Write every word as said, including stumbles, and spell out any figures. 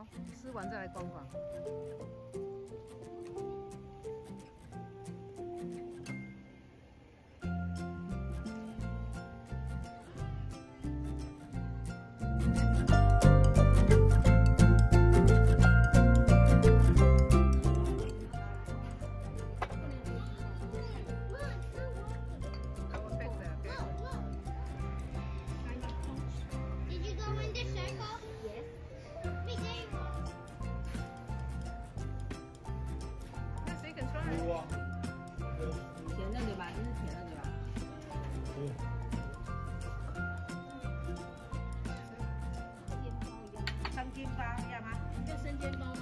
吃完再来逛逛。 甜的对吧？这是甜的对吧？ 生煎包一样，生煎包要吗？ 跟生煎包。